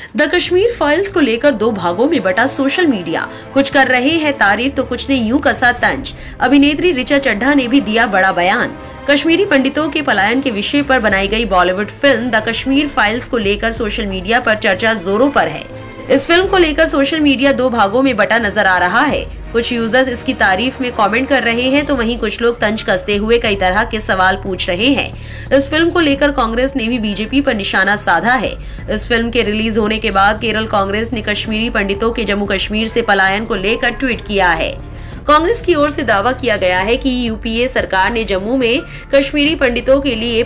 The Kashmir files को लेकर दो भागों में बटा सोशल मीडिया। कुछ कर रहे हैं तारीफ तो कुछ ने यूं कसा तंज। अभिनेत्री ऋचा चड्ढा ने भी दिया बड़ा बयान। कश्मीरी पंडितों के पलायन के विषय पर बनाई गई Bollywood film the Kashmir files को लेकर सोशल मीडिया पर चर्चा जोरों पर है। इस फिल्म को लेकर सोशल मीडिया दो भागों में बटा नजर आ रहा है। कुछ यूजर्स इसकी तारीफ में कमेंट कर रहे हैं तो वहीं कुछ लोग तंज कसते हुए कई तरह के सवाल पूछ रहे हैं। इस फिल्म को लेकर कांग्रेस ने भी बीजेपी पर निशाना साधा है। इस फिल्म के रिलीज होने के बाद केरल कांग्रेस ने कश्मीरी पंडितों के जम्मू कश्मीर से पलायन को लेकर ट्वीट किया है। कांग्रेस की ओर से दावा किया गया है कि यूपीए सरकार ने जम्मू में कश्मीरी पंडितों के लिए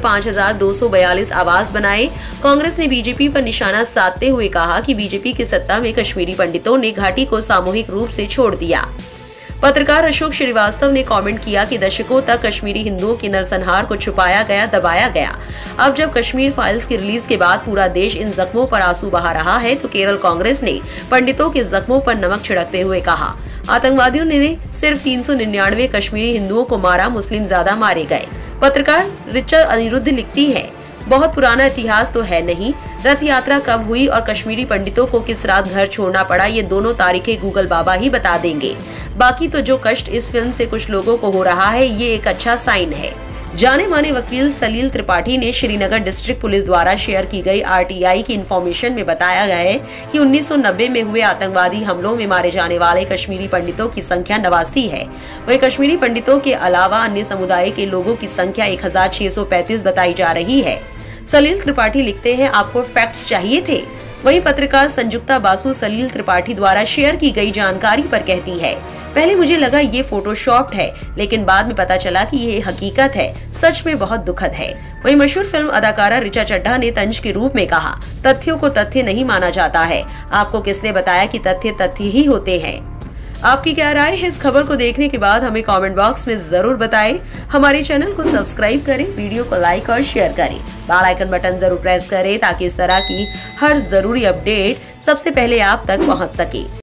5242 आवास बनाए। कांग्रेस ने बीजेपी पर निशाना साधते हुए कहा कि बीजेपी की सत्ता में कश्मीरी पंडितों ने घाटी को सामूहिक रूप से छोड़ दिया। पत्रकार अशोक श्रीवास्तव ने कमेंट किया कि दशकों तक कश्मीरी हिंदुओं की नरसंहार को छुपाया गया, दबाया गया। अब जब कश्मीर फाइल्स की रिलीज के बाद पूरा देश इन जख्मों पर आंसू बहा रहा है तो केरल कांग्रेस ने पंडितों के जख्मों पर नमक छिड़कते हुए कहा, आतंकवादियों ने सिर्फ 399 कश्मीरी हिंदुओं को मारा, मुस्लिम ज्यादा मारे गए। पत्रकार ऋचा अनिरुद्ध लिखती है, बहुत पुराना इतिहास तो है नहीं। रथ यात्रा कब हुई और कश्मीरी पंडितों को किस रात घर छोड़ना पड़ा, ये दोनों तारीखें गूगल बाबा ही बता देंगे। बाकी तो जो कष्ट इस फिल्म से कुछ लोगों को हो रहा है, ये एक अच्छा साइन है। जाने माने वकील सलील त्रिपाठी ने श्रीनगर डिस्ट्रिक्ट पुलिस द्वारा शेयर की गई आरटीआई की इंफॉर्मेशन में बताया गया है कि 1990 में हुए आतंकवादी हमलों में मारे जाने वाले कश्मीरी पंडितों की संख्या 89 है। वहीं कश्मीरी पंडितों के अलावा अन्य समुदाय के लोगों की संख्या 1635 बताई जा रही है। सलील त्रिपाठी लिखते हैं, आपको फैक्ट्स चाहिए थे। वहीं पत्रकार संजुक्ता बासु सलील त्रिपाठी द्वारा शेयर की गई जानकारी पर कहती है, पहले मुझे लगा ये फोटोशॉप्ड है, लेकिन बाद में पता चला कि ये हकीकत है। सच में बहुत दुखद है। वहीं मशहूर फिल्म अदाकारा ऋचा चड्ढा ने तंज के रूप में कहा, तथ्यों को तथ्य नहीं माना जाता है। आपको किसने बताया कि तथ्य तथ्य ही होते हैं? आपकी क्या राय है इस खबर को देखने के बाद हमें कमेंट बॉक्स में जरूर बताएं। हमारे चैनल को सब्सक्राइब करें, वीडियो को लाइक और शेयर करें, बेल आइकन बटन जरूर प्रेस करें ताकि इस तरह की हर जरूरी अपडेट सबसे पहले आप तक पहुंच सके।